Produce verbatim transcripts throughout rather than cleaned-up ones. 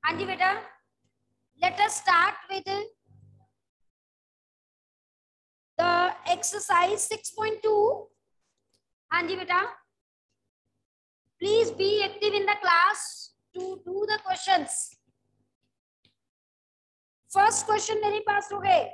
हाँ जी बेटा, let us start with the exercise six point two. हाँ जी बेटा, please be active in the class to do the questions. First question मेरे पास हो गए,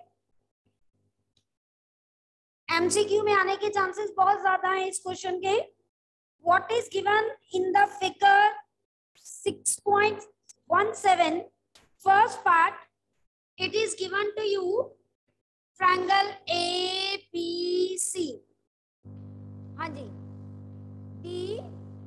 एमसीक्यू में आने के चांसेस बहुत ज्यादा हैं इस क्वेश्चन के. What is given in the figure six point one seven? First part, it is given to you triangle A B C. हाँ जी, D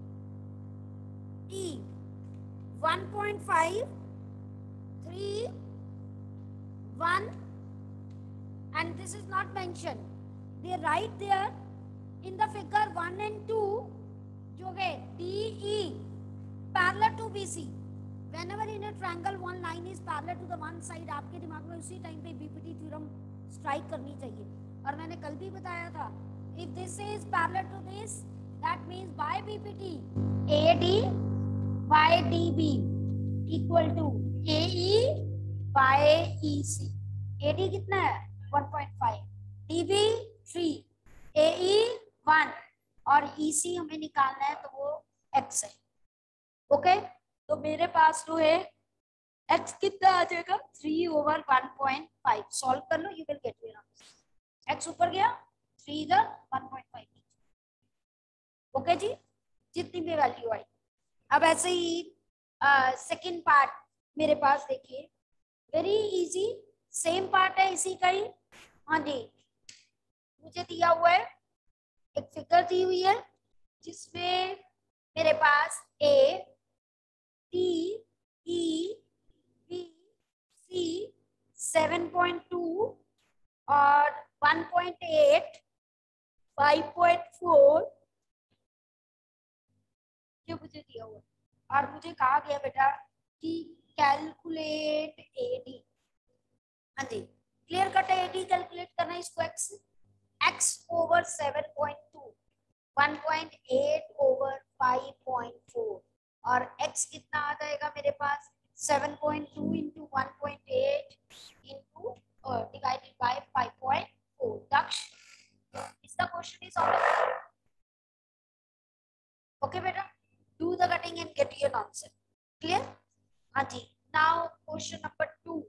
E one point five, three, one, and this is not mentioned. They write there in the figure one and two, जो है D E parallel to B C. Whenever in a triangle one line is parallel to the one side, आपके दिमाग में उसी time पे BPT theorem strike करनी चाहिए. और मैंने कल भी बताया था, if this is parallel to this, that means by B P T A D by D B equal to A E by E C. A D कितना है? one point five, D B three, A E one और E C हमें निकालना है तो वो X है. Okay okay? तो मेरे पास जो है x कितना आ जाएगा? Three over one point five. Solve कर लो, you will get your answer. x ऊपर गया, थ्री इधर, वन पॉइंट फाइव. ओके जी, जितनी भी वैल्यू आई. अब ऐसे ही सेकंड पार्ट मेरे पास देखिए, वेरी इजी, सेम पार्ट है इसी का ही. हाँ जी, मुझे दिया हुआ है, एक फिगर दी हुई है जिसमें मेरे पास a T E B C seven point two और one point eight, five point four ये मुझे दिया हुआ. और मुझे कहा गया बेटा कि कैलकुलेट एडी. हाँ जी, क्लियर कट है. एडी कैलकुलेट करना है इसको. x x over seven point two, one point eight over five point four और x कितना आ जाएगा मेरे पास? Seven point two into one point eight into divided by five point four. Daksh, इसका क्वेश्चन इज ऑलरेडी ओके बेटा. Do the cutting and get your answer. Clear? हाँ जी. Now question number two.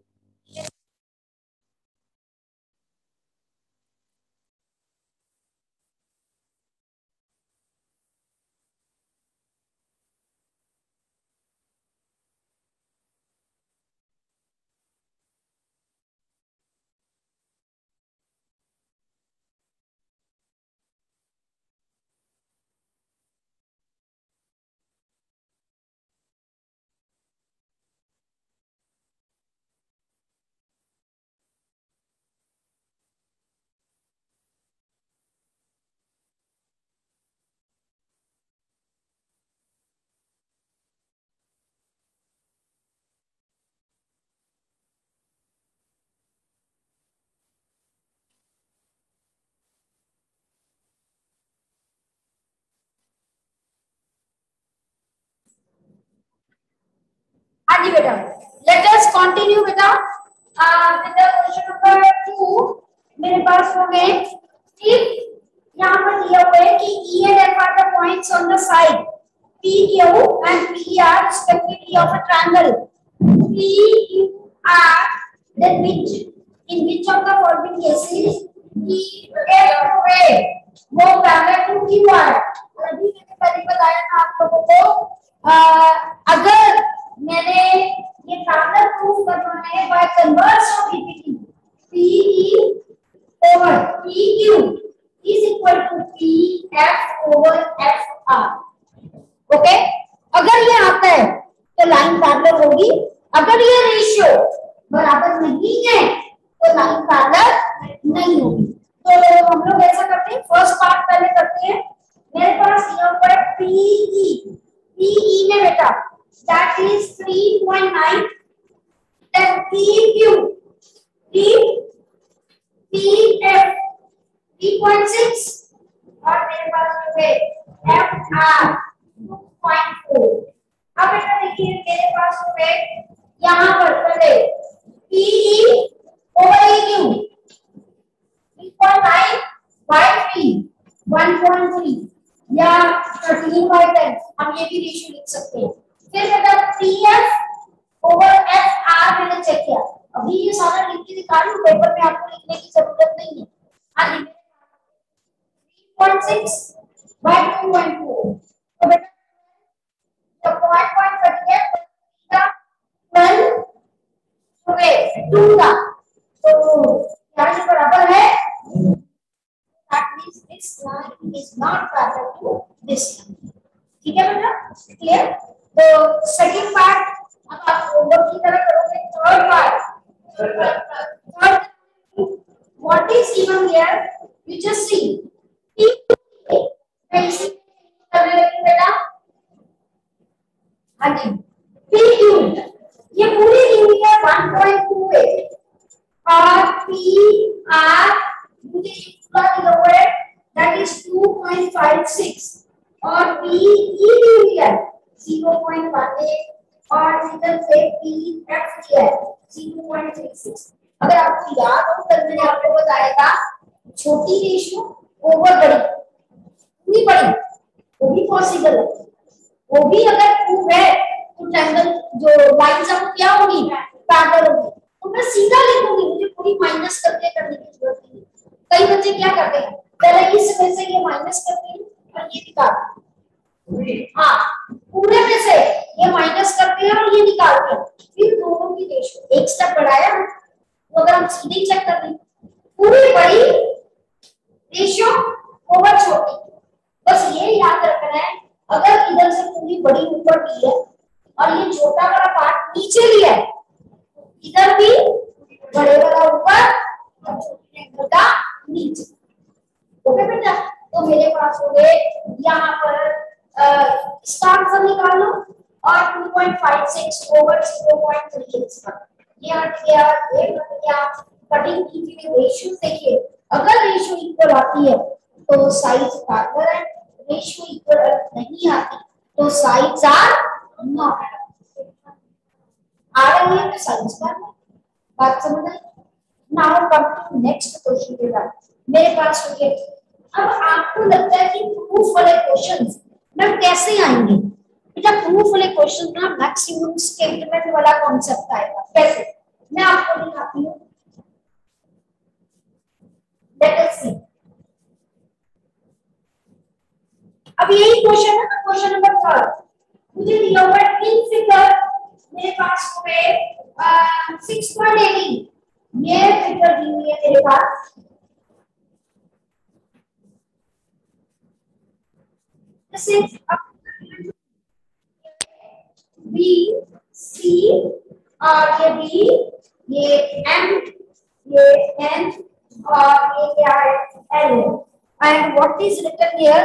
हाँ जी बेटा, लेट अस कंटिन्यू बेटा with the question number two. मेरे पास हो गए, ठीक, यहाँ पर दिया हुआ है कि E and F are the points on the side P Q and P R respectively of a triangle. P Q R, then which in which of the following cases P F A वो parallel to Q R. अभी मैंने पहले बताया था आप लोगों को, अगर मैंने ये पैरेलल प्रूफ करना है by converse of PPT, P E over P Q is equal to P F over F R. Okay, अगर ये आता है तो लाइन पैरेलल होगी, अगर ये रेशियो बराबर नहीं है तो लाइन पैरेलल नहीं होगी. तो हम लोग ऐसा करते हैं, फर्स्ट पार्ट पहले करते हैं. मेरे पास ये ऊपर P E, P E में बेटा that is three point nine, then P Q, P P F three point six और मेरे पास जो है F R two point four. अब बेटा देखिए मेरे पास जो है यहाँ पर पहले PE over E Q three point nine by three one point three या थर्टीन बाय टेन, हम ये भी रेशियो लिख सकते हैं। फिर बेटा पीएफ ओवर एफ आर मैंने चेक किया, अभी ये सारा लिख के दिखा रही हूं, पेपर में आपको लिखने की जरूरत नहीं है। हाँ three point six by two point two, तो बेटा जब पॉइंट पॉइंट कट गया का ट्वेल्व टू का, तो क्या ये बराबर है? That means this line is not parallel to this line. ठीक है बेटा, क्लियर? तो सेकंड पार्ट अब आप होमवर्क की तरह करोगे। Third part, what is given here? You just see. मैं इसी करने लगी बेटा। हाँ जी, P Q ये पूरी यूनिट है वन पॉइंट टू एट और P R मुझे that is two point five six और P E दिया zero point one eight और इधर से P F दिया zero point three six। अगर आपको याद हो तो मैंने आपको बताया था छोटी रेशियो ओवर बड़ी, इतनी बड़ी वो भी पॉसिबल है, वो भी अगर प्रूव है तो ट्रायंगल जो लाइंस है वो क्या होगी? पैरेलल होगी। तो मैं सीधा लिखूंगी, मुझे पूरी माइनस करके करने की जरूरत नहीं। कई बच्चे क्या करते हैं, पहले इस में से ये माइनस करते हैं और ये निकालते हैं। हाँ, पूरे में से ये माइनस करते हैं और ये निकालते हैं, फिर दोनों की रेशियो एक स्टेप बढ़ाया तो अगर हम सीधे चेक कर लें पूरी बड़ी रेशियो ओवर छोटी, बस ये याद रखना है अगर इधर से पूरी बड़ी ऊपर ली है और ये छोटा वाला पार्ट नीचे लिया है, इधर भी बड़े वाला ऊपर और छोटा नीचे। ओके बेटा, तो मेरे पास हो गए यहाँ पर इसका आंसर निकाल लो और two point five six over zero point three eight पर ये हट गया, ये हट गया। कटिंग की हुई रेशियो देखिए, अगर रेशियो इक्वल आती है तो साइज पैरेलल है, रेशियो इक्वल नहीं आती तो साइड्स आर नॉट आ रही है तो साइज पैरेलल। बात समझ आई? Now come to next question के बाद मेरे पास हो गया। अब आपको लगता है कि प्रूफ वाले क्वेश्चंस मैम कैसे आएंगे? बेटा प्रूफ वाले क्वेश्चन ना मैक्सिमम स्टेटमेंट वाला कॉन्सेप्ट आएगा। कैसे? मैं आपको दिखाती हूँ, लेट अस सी। अब यही क्वेश्चन है ना, क्वेश्चन नंबर थर्ड मुझे दिया हुआ है इन फिगर, मेरे पास हो गए सिक्स पॉइंट एटीन, ये फिगर दी हुई है मेरे पास। This is B C और ये B, ये M, ये N और ये क्या है L, and what is written here?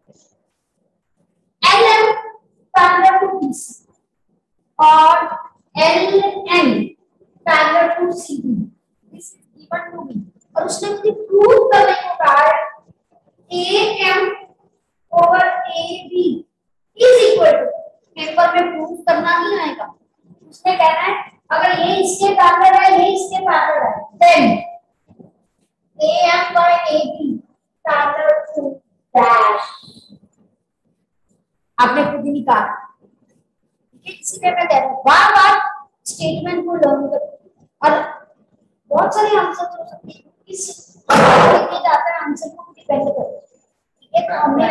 L M parallel to B C और L N parallel to C D. This is given to me और उसने मुझे प्रूव करने को कहा है A M over A B is equal to, paper में prove करना नहीं आएगा, उसने कहना है अगर ये इसके पैरेलल है ये इसके पैरेलल है then A M by A B parallel to dash। आपने खुद ही निकाला, इसलिए मैं कह रहा हूँ बार बार स्टेटमेंट को लर्न करो और बहुत सारे आंसर हो सकते हैं, इस लिखे जाता है आंसर को डिपेंड करता है। ठीक है, तो हमने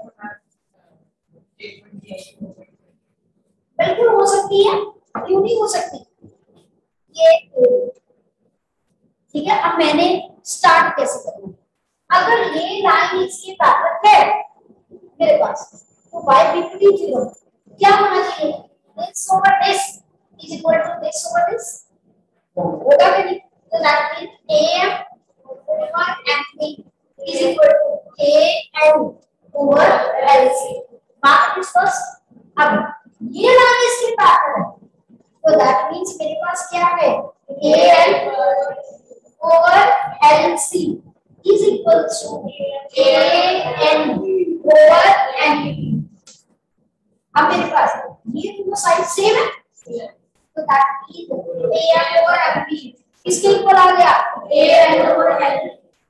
बिल्कुल हो सकती है, क्यों नहीं हो सकती ये। ठीक है, अब मैंने स्टार्ट कैसे करना, अगर ये लाइन इसके पैरेलल है मेरे पास तो y बिल्कुल जीरो क्या होना चाहिए, this over this is equal to this over this होगा कि नहीं? तो that means A M over M P is equal to A L over L C। बात इस फर्स्ट, अब ये लाइन इसके पैरेलल है तो that means मेरे पास क्या है A L over L C is equal to A N over M P। अब मेरे पास ये दोनों साइड सेम है तो that is am over mb किसके इक्वल आ गया am ओवर mb।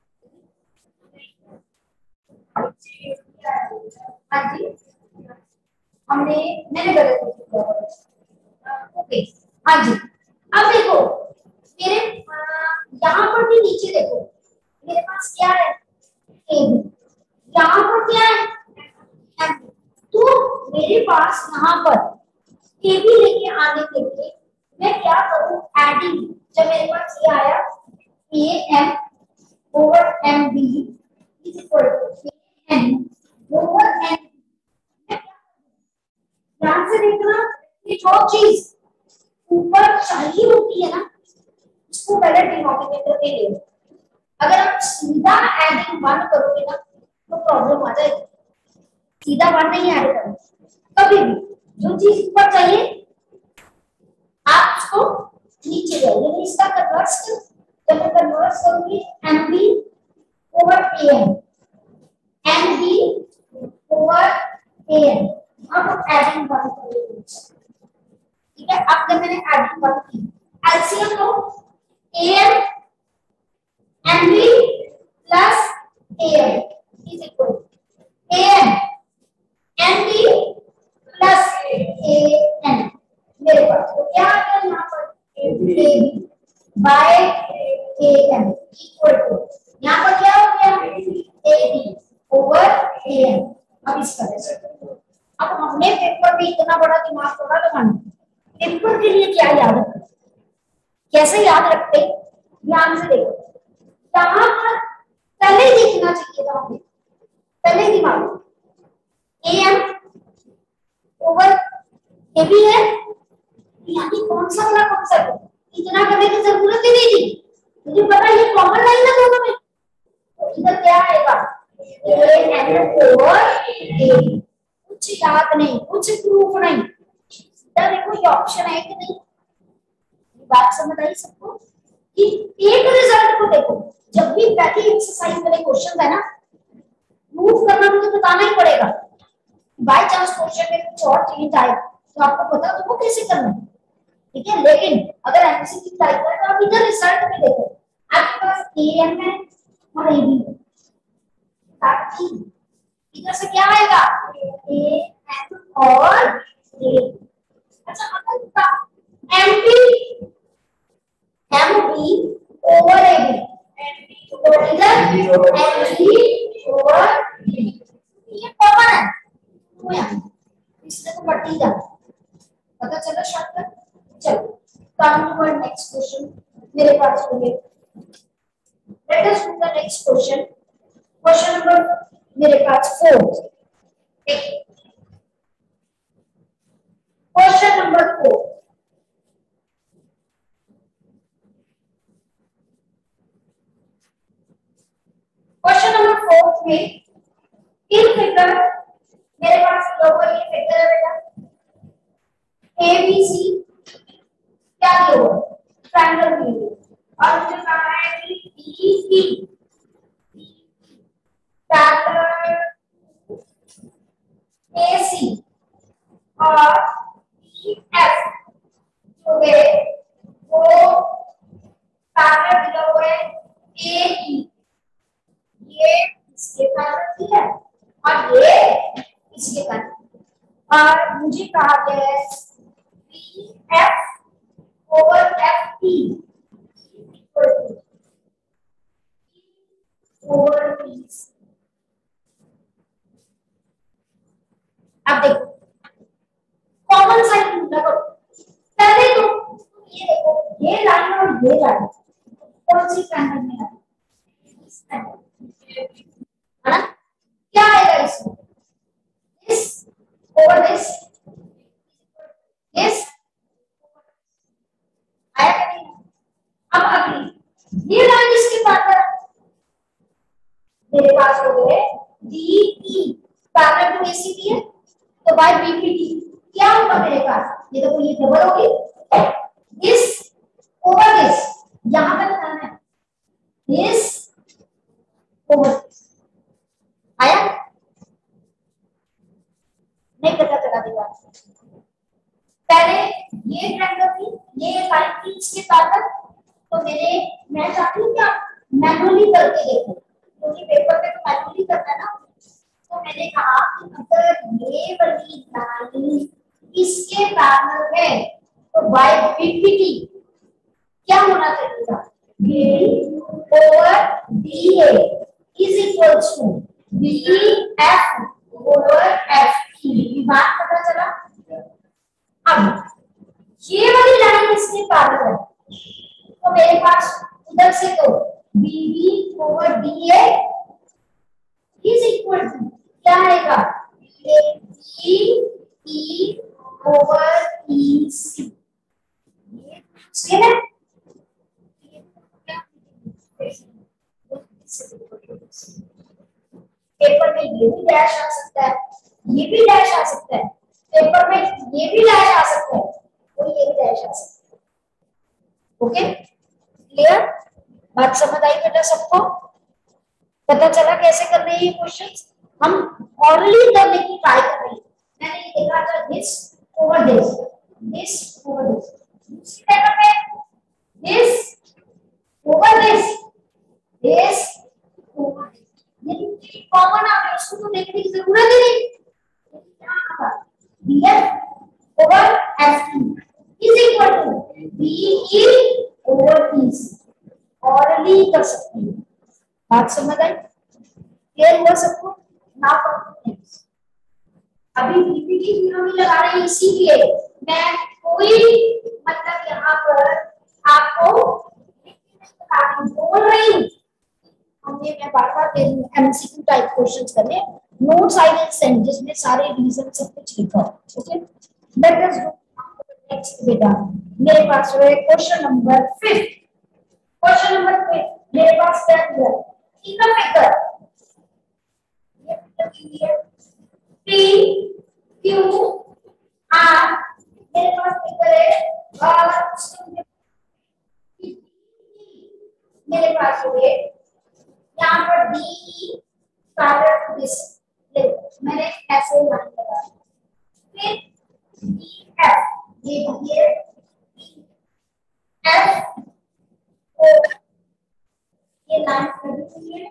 हाँ जी हमने मैंने गलत किया ओके। हाँ जी अब देखो मेरे यहाँ पर भी नीचे देखो मेरे पास क्या है ए बी यहाँ पर क्या है एम तो मेरे पास यहाँ पर ए बी लेके आने के लिए मैं क्या करूँ एडिंग जब मेरे पास ये आया A M over M B is equal to N over N ध्यान से देखना ये जो चीज ऊपर चाहिए होती है ना उसको पहले डिनोमिनेटर पे ले लो। अगर आप सीधा एडिंग वन करोगे ना तो प्रॉब्लम आ जाएगी। सीधा वन नहीं ऐड करो कभी भी जो चीज ऊपर चाहिए आप उसको नीचे ले लो। इसका कन्वर्स जब मैं कन्वर्स करूंगी M B over A M M B over A M अब एडिंग वन करोगे ठीक है। अब जब मैंने एडिंग वन की एलसीएम लो am mb plus am is equal to am mb plus am मेरे पास तो क्या आ गया यहाँ पर ab by am equal to यहाँ पर क्या हो गया ab over am। अब इस तरह से अब हमने पेपर में इतना बड़ा दिमाग थोड़ा लगाना पेपर के लिए क्या याद रखना कैसे याद रखते ध्यान से देखो यहाँ पर पहले ही देखना चाहिए था हमें पहले दिमाग A M over A B है यहाँ की कौन सा वाला कॉन्सेप्ट है इतना करने की जरूरत ही नहीं थी मुझे पता ये कॉमन लाइन है दोनों में तो इधर क्या आएगा ए एम ओवर ए कुछ याद नहीं कुछ प्रूफ नहीं इधर देखो ये ऑप्शन है कि नहीं बात समझ आई सबको कि एक रिजल्ट को देखो जब भी पहली एक्सरसाइज वाले क्वेश्चन है ना प्रूफ करना मुझे बताना ही पड़ेगा बाय चांस क्वेश्चन में कुछ और चेंज आए तो आपको पता तो वो कैसे करना है ठीक है। लेकिन अगर एमसीक्यू टाइप है तो आप इधर रिजल्ट में देखो आपके पास एएम है और एबी है ताकि इधर से क्या आएगा ए एम और ए। अच्छा अगर एमपी एमपी ओवर एबी तो इधर एमपी ओवर ए ये कॉमन है तो यहाँ इसमें तो बढ़ती जाता पता चला शॉर्टकट। चलो come to our next question मेरे पास हो गए let us do the next question question number मेरे पास four question number four question number four में इन फिगर मेरे पास लोगों ये फिगर है बेटा ए बी सी क्या दिया हुआ ट्रायंगल दिया और मुझे कहा है कि डी सी पैरेलल ए सी और ई एफ जो है वो पैरेलल दिया हुआ है ए ई ये इसके पैरेलल है और ये इसके पैरेलल और मुझे कहा गया है B F over F T over T. अब देखो कॉमन साइन ढूंढना करो पहले तो ये देखो ये लाइन और ये लाइन कौन सी ट्रायंगल में है ना क्या आएगा इसमें दिस ओवर दिस दिस आया कि नहीं। अब अगली ये लाइन इसके पास है मेरे पास हो गए D E parallel to AC भी है तो बाय बीपीटी क्या होगा मेरे पास ये देखो ये डबल होगी दिस ओवर दिस यहां पे बताना है दिस ओवर आया नहीं पता चला देगा पहले ये ट्रायंगल थी, ये लाइन थी इसके पैरेलल। तो मेरे मैं चाहती हूँ कि आप मैनुअली करके देखो, क्योंकि पेपर पे तो मैनुअली करना है ना। तो मैंने कहा कि अगर ये वाली लाइन इसके पैरेलल है तो बाय बीपीटी क्या होना चाहिए? B over D A is equal to B F over F E. बात पता चला? अब ये वाली लाइन इसके पैरेलल है तो मेरे पास उधर से तो BB over DA is equal to क्या आएगा? E E over E C. ये है पेपर में ये भी डैश आ सकता है, ये भी डैश आ सकता है, पेपर में ये भी डैश आ सकता है और ये भी डैश आ सकता है। Okay, clear? बात समझ आई बेटा सबको? पता चला कैसे करने हैं ये क्वेश्चंस? हम ऑरली करने की ट्राई कर रहे हैं। मैंने ये देखा था this over this, this over this, दूसरी पेपर में this over this, this over this. ये कॉमन आ गया, इसको तो देखने की जरूरत ही नहीं। क्या था? bf over ft is equal to be over ec। Orally कर सकते हैं। बात समझ आई? क्लियर हुआ सबको? ना अभी पीपीटी जीरो में लगा रहे हैं, इसीलिए मैं कोई मतलब यहाँ पर आपको बोल रही हूँ। हमने मैं बार बार एमसीक्यू टाइप क्वेश्चंस करने, नोट्स आई विल सेंड जिसमें सारे रीजन सब कुछ लिखा हो। Okay, let us do next बेटा। मेरे पास है question number fifth. Question number fifth मेरे पास क्या दिया? In the figure P Q R मेरे पास फिगर है और मेरे पास है यहाँ पर D E parallel to this. मैंने ऐसे लाइन लगा फिर E F ये ये F O ये लाइन लगी हुई है।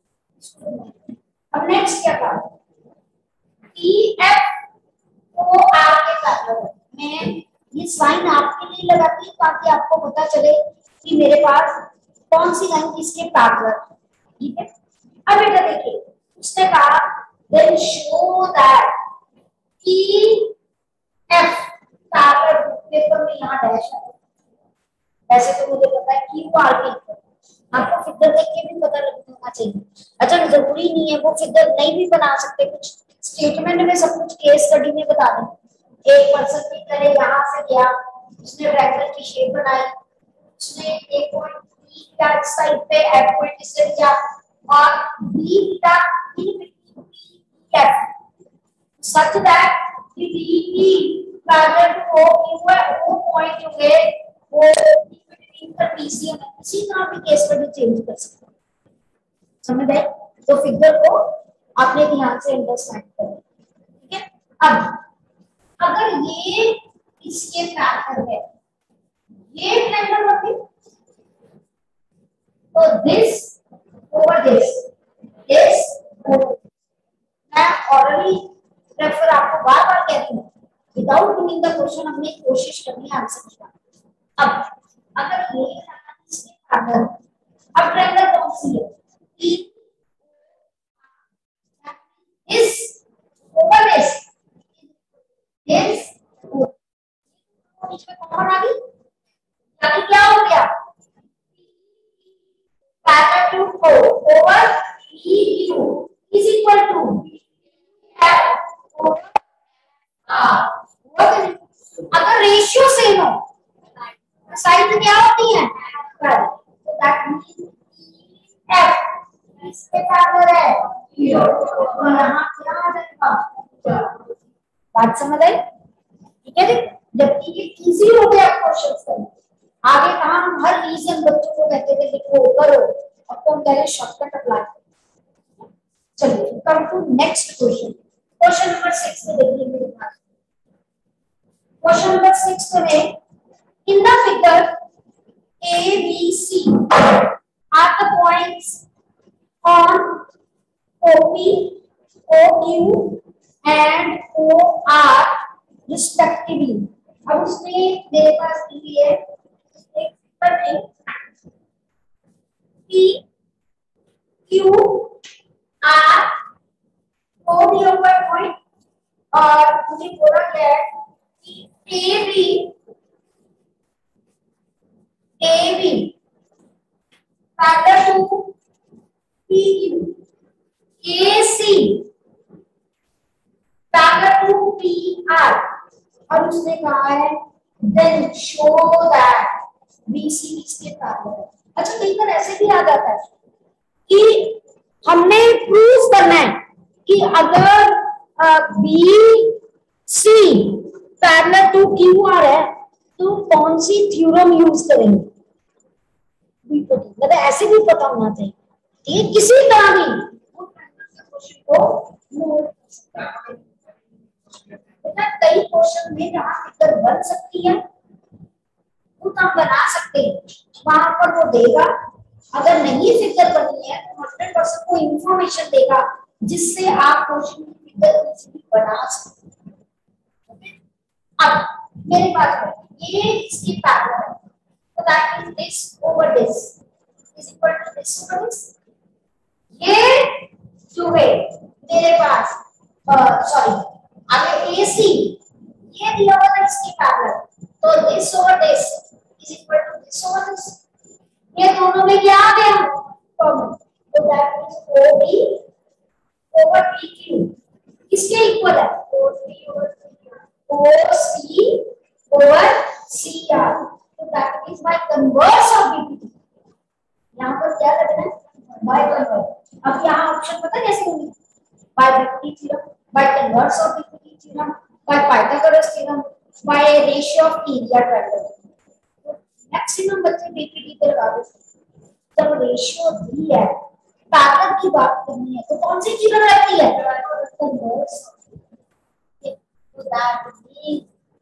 अब नेक्स्ट क्या था? T F O R के पैरेलल। मैं ये साइन आपके लिए लगाती हूँ ताकि आपको पता चले कि मेरे पास कौन सी लाइन किसके पैरेलल है। ठीक है, अब बेटा देखिए उसने कहा then show that T F parallel paper में यहाँ डैश है। वैसे तो मुझे पता है Q R के, आपको फिगर देख के भी पता लगना चाहिए। अच्छा, जरूरी नहीं है वो फिगर नहीं भी बना सकते, कुछ स्टेटमेंट में सब कुछ केस स्टडी में बता दें। एक पर्सन की तरह यहाँ से गया, उसने ट्रायंगल की शेप बनाई, उसने एक पॉइंट बी का इस साइड पे एफ पॉइंट इससे किया और बी का in between F such that कि D parallel to O Q है, वो पॉइंट जो है वो इन बिटवीन का पीसीएम है। इसी तरह भी केस स्टडी चेंज कर सकते हैं। समझ आए? तो फिगर को आपने ध्यान से अंडरस्टैंड करना। ठीक है, अब अगर ये इसके पैरेलल है, ये ट्रायंगल रखिए तो दिस ओवर दिस, दिस मैं ऑलरेडी रेफर आपको बार बार कहती हूँ, विदाउट डूइंग द क्वेश्चन हमने कोशिश करनी है आंसर निकालने। अब अगर ये इसके पैरेलल, अब ट्रायंगल कौन सी है? This over this, this बीच में कॉमन आ गई, यानी क्या हो गया? Parallel to O over E Q is equal to F over R। अगर रेशियो सेम हो, साइड क्या होती है? तो दैट मींस F इसके पैरेलल है, और यहाँ क्या आ जाएगा? बात समझ आई? ठीक है जी, जबकि ये इजी हो गया क्वेश्चंस करना। आगे कहाँ हम हर रीजन बच्चों को कहते थे लिखो करो, अब तो हम कह रहे शॉर्टकट अप्लाई करो। चलिए come to next question. Question number six में देखिए मेरे पास क्वेश्चन नंबर सिक्स में in the figure A, B, C are the points on O P, O Q and O R respectively. अब उसने मेरे पास दी है एक फिगर में P, Q, R को दिया हुआ पॉइंट और मुझे बोला क्या है कि A B A B parallel to P Q, A C parallel to P R और उसने कहा है then show that B C इसके पैरेलल। अच्छा कई बार ऐसे भी आ जाता है कि हमने प्रूव करना है कि अगर B C parallel to Q R है तो कौन सी थ्योरम यूज करेंगे, मतलब ऐसे भी पता होना चाहिए। ठीक है, किसी तरह भी क्वेश्चन को कई क्वेश्चन में जहां फिगर बन सकती है वो तो हम बना सकते हैं, वहां पर वो देगा। अगर नहीं फिगर बननी है तो हंड्रेड परसेंट को इंफॉर्मेशन देगा जिससे आप क्वेश्चन की फिगर इजीली बना सकते हैं। अब मेरे पास ये इसकी पैरेलल है, so that is this over this is equal to this over this। ये जो है मेरे पास सॉरी आगे A C ये दिया हुआ है इसकी पैरेलल, तो this over this is equal to this over this। ये दोनों में क्या आ गया कॉमन, तो that is O B over P Q किसके इक्वल है O C over O C over C R, तो that is by converse of B P T। यहाँ पर क्या करना है by converse। अब यहाँ ऑप्शन पता कैसे होंगे, by B P T theorem, by converse of B P T theorem, by Pythagoras theorem, by ratio of area triangle। Maximum बच्चे B P T पे लगा देते हैं। जब रेशियो दी है पैरेलल की बात करनी है तो कौन सी चीज रहती है converse, so that means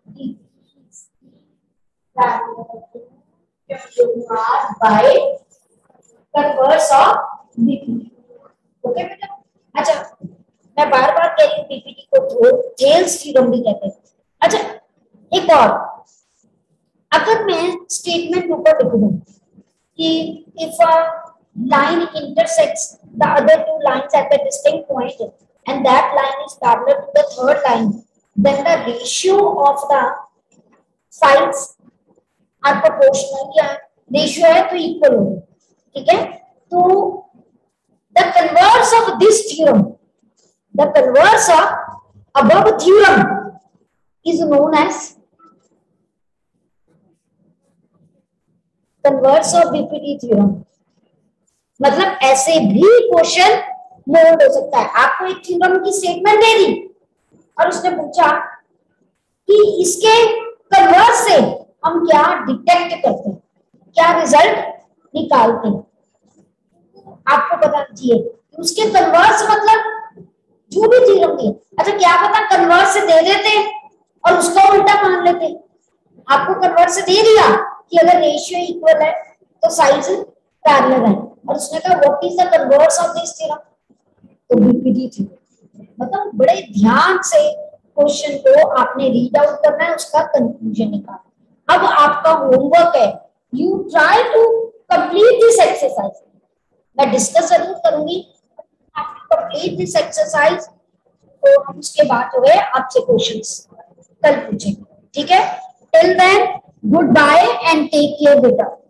by converse of B P T। Okay बेटा, अच्छा मैं बार बार कह रही हूँ B P T को थेल्स थ्योरम भी कहते हैं। अच्छा एक और, अगर मैं स्टेटमेंट ऊपर लिख दूं कि if a line intersects the other two lines at a distinct point and that line is parallel to the third line, then the ratio of the sides are proportional। क्या रेशियो है तो equal होगा, ठीक है। तो the converse of this theorem, the converse of above theorem is known as converse of B P T theorem। मतलब ऐसे भी क्वेश्चन मोल्ड हो सकता है। आपको एक थ्योरम की स्टेटमेंट दे दी और उसने पूछा कि इसके कन्वर्स से हम क्या डिटेक्ट करते हैं, क्या रिजल्ट निकालते हैं, आपको पता चाहिए कि उसके कन्वर्स मतलब जो भी थ्योरम दी। अच्छा क्या पता कन्वर्स से दे देते और उसका उल्टा मान लेते। आपको कन्वर्स से दे दिया कि अगर रेशियो इक्वल है तो साइज पैरेलल है और उसने कहा what is the converse of this theorem, तो बीपीटी थ्योरम। मतलब बड़े ध्यान से क्वेश्चन को आपने रीड आउट करना है, उसका कंक्लूजन निकालना। अब आपका होमवर्क है, you try to complete this exercise. मैं डिस्कस जरूर करूंगी, आपको कंप्लीट दिस एक्सरसाइज, तो हम उसके बाद जो है आपसे क्वेश्चंस कल पूछेंगे, ठीक है। Till then good bye and take care बेटा।